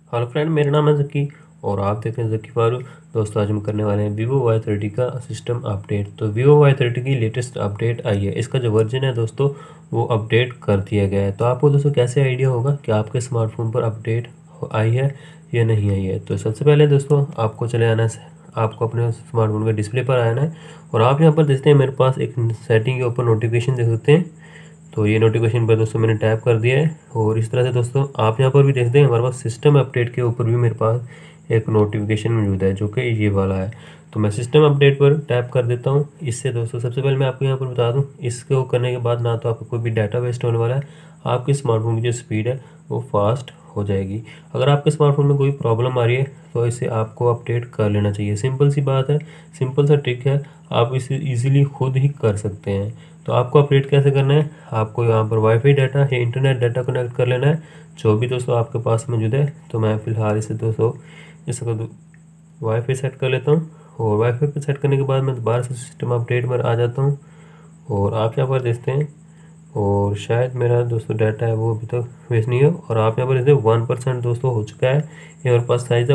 Hello friend, मेरा नाम है ज़की और आप देख रहे हैं ज़की फारूक। दोस्तों आज हम करने वाले हैं Vivo Y30 का सिस्टम अपडेट। तो Vivo Y30 की लेटेस्ट अपडेट आई है। इसका जो वर्जन है दोस्तों वो अपडेट कर दिया गया है। तो आपको दोस्तों कैसे आइडिया होगा कि आपके स्मार्टफोन पर अपडेट आई है या नहीं आई है। तो सबसे पहले दोस्तों आपको चले आना है, आपको अपने स्मार्टफोन के डिस्प्ले पर आना है और आप यहाँ पर देखते हैं मेरे पास एक सेटिंग के ऊपर नोटिफिकेशन देख सकते हैं। तो ये नोटिफिकेशन पर दोस्तों मैंने टैप कर दिया है और इस तरह से दोस्तों आप यहाँ पर भी देखते हैं हमारे पास सिस्टम अपडेट के ऊपर भी मेरे पास एक नोटिफिकेशन मौजूद है जो कि ये वाला है। तो मैं सिस्टम अपडेट पर टैप कर देता हूँ। इससे दोस्तों सबसे पहले मैं आपको यहाँ पर बता दूँ, इसको करने के बाद ना तो आपको कोई भी डाटा वेस्ट होने वाला है, आपके स्मार्टफोन की जो स्पीड है वो फास्ट हो जाएगी। अगर आपके स्मार्टफोन में कोई प्रॉब्लम आ रही है तो इसे आपको अपडेट कर लेना चाहिए। सिंपल सी बात है, सिंपल सा ट्रिक है, आप इसे इजीली खुद ही कर सकते हैं। तो आपको अपडेट कैसे करना है, आपको यहाँ पर वाईफाई डाटा या इंटरनेट डाटा कनेक्ट कर लेना है जो भी दोस्तों आपके पास मौजूद है। तो मैं फ़िलहाल इसे दोस्तों इसको वाईफाई सेट कर लेता हूँ और वाईफाई पर सेट करने के बाद मैं दोबारा से सिस्टम अपडेट पर आ जाता हूँ और आप यहाँ पर देखते हैं और शायद मेरा दोस्तों डाटा है वो अभी तक वेस्ट नहीं है और आप यहाँ पर देखते हैं 1% दोस्तों हो चुका है। ये मेरे पास साइज़ है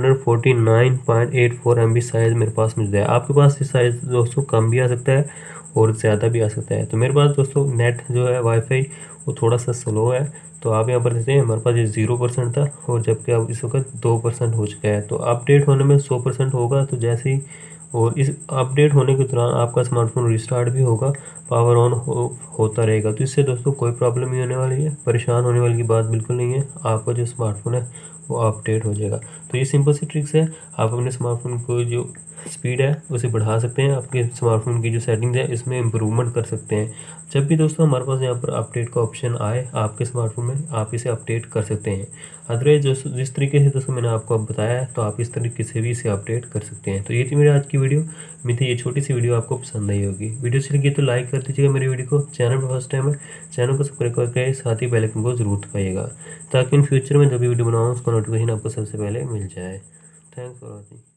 149.84 MB साइज़ मेरे पास मिल जाए। आपके पास ये साइज़ दोस्तों कम भी आ सकता है और ज़्यादा भी आ सकता है। तो मेरे पास दोस्तों नेट जो है वाईफाई वो थोड़ा सा स्लो है। तो आप यहाँ पर देखते हैं हमारे पास ये 0% था और जबकि अब इस वक्त 2% हो चुका है। तो अपडेट होने में 100% होगा। तो जैसे ही और इस अपडेट होने के दौरान आपका स्मार्टफोन रिस्टार्ट भी होगा, पावर ऑन होता रहेगा। तो इससे दोस्तों कोई प्रॉब्लम नहीं होने वाली है, परेशान होने वाली की बात बिल्कुल नहीं है। आपका जो स्मार्टफोन है वो अपडेट हो जाएगा। तो ये सिंपल सी ट्रिक्स है, आप अपने स्मार्टफोन को जो स्पीड है उसे बढ़ा सकते हैं, आपके स्मार्टफोन की जो सेटिंग्स है इसमें इम्प्रूवमेंट कर सकते हैं। जब भी दोस्तों हमारे पास यहाँ पर अपडेट का ऑप्शन आए आपके स्मार्टफोन में, आप इसे अपडेट कर सकते हैं। अदरवाइज जिस तरीके से दोस्तों मैंने आपको अब बताया है तो आप इस तरीके से भी इसे अपडेट कर सकते हैं। तो ये थी मेरी आज की वीडियो। उम्मीद है ये छोटी सी वीडियो आपको पसंद आई होगी। वीडियो अच्छी लगी तो लाइक कर दीजिएगा मेरी वीडियो को। चैनल पर फर्स्ट टाइम है, चैनल को सब्सक्राइब करके साथ ही बेल आइकन को जरूर दबाइएगा ताकि इन फ्यूचर में जब भी वीडियो बनाऊँ उसका नोटिफिकेशन आपको सबसे पहले मिल जाए। Thanks for watching.